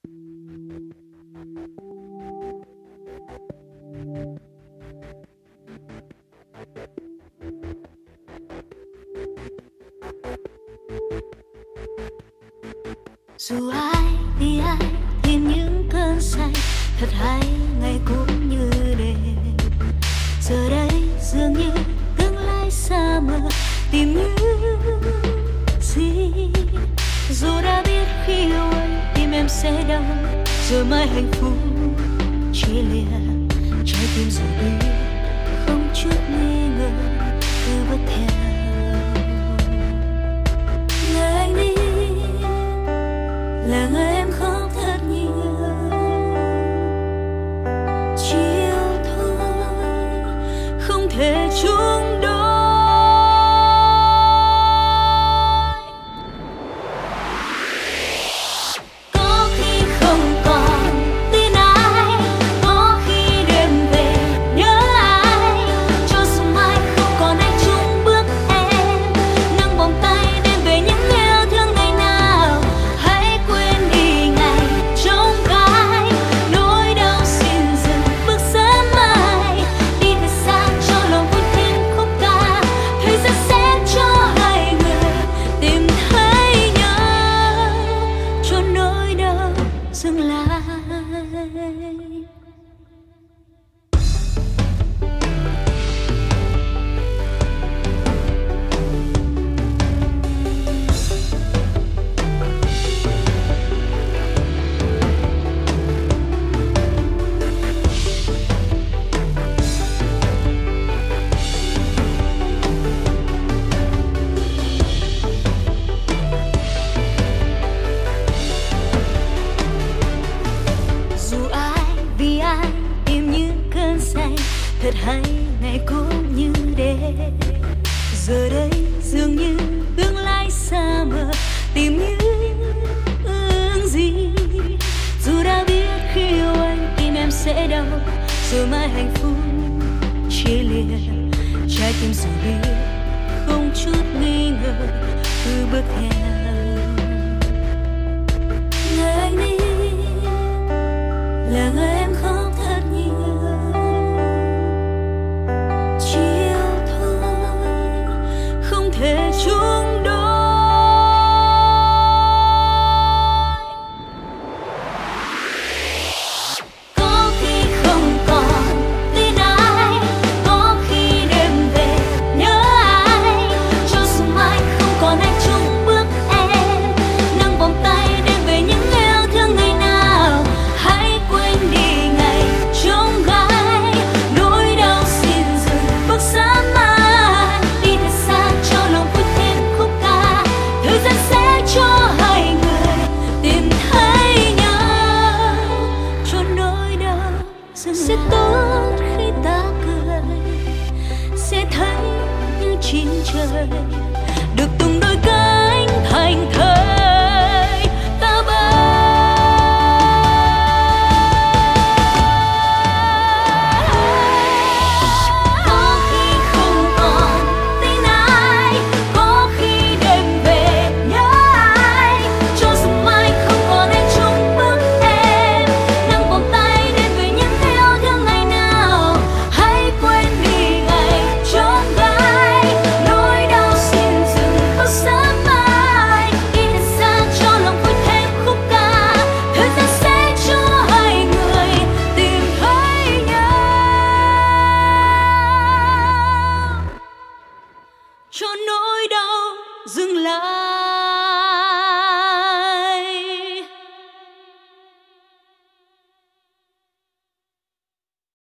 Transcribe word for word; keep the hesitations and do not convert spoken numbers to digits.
Dù ai đi ai tìm những cơn say thật hay ngày cũng như đêm. Giờ đây dường như tương lai xa mờ tìm những gì. Dù đã biết khi yêu anh tim em sẽ đau, rồi mai hạnh phúc chia lìa. Trái tim giờ đi không chút nghi ngờ cứ bước theo. Ngày anh đi là ngày em khóc thật nhiều. Chiều thôi không thể chung đôi. Có khi không còn tin ai, có khi đêm về nhớ ai. Cho dù mai không còn anh chung bước em, nâng vòng tay đem về những yêu thương ngày nào. Hãy quên đi ngày trông gai, nỗi đau xin dừng bước sớm mai. Đi thật xa cho lòng vui thêm khúc ca, thời gian sẽ cho hai người tìm thấy nhau, cho nỗi đau dừng lại. Dù ai vì ai tìm những cơn say thật hay ngày cũng như đêm. Giờ đây dường như tương lai xa mờ tìm những ước gì. Dù đã biết khi yêu anh tim em sẽ đau, rồi mai hạnh phúc chia lìa. Trái tim giờ đi không chút nghi ngờ cứ bước theo. Ngày anh đi là ngày em khóc thật nhiều. Chiều thôi không thể chung đôi. Có khi không còn tin ai, có khi đêm về nhớ ai. Cho dù mai không còn anh chung bước em, nâng vòng tay đem về những yêu thương ngày nào. Hãy quên đi ngày trông gai, nỗi đau xin dừng bước sớm mai. Đi thật xa cho lòng vui thêm khúc ca, thời gian sẽ cho hai người tìm thấy nhau, cho nỗi đau dừng lại. Sẽ tốt khi ta cười, sẽ thấy như chín trời được tung đôi cánh thành thơi ta bay. Có khi không còn tin ai, có khi đêm về nhớ ai. Cho dù mai không còn anh chung bước em, nâng vòng tay đem về những yêu thương ngày nào. Hãy quên đi ngày trông gai, nỗi đau xin dừng bước sớm mai. Đi thật xa cho lòng vui thêm khúc ca, thời gian sẽ cho hai người tìm thấy nhau, cho nỗi đau dừng lại.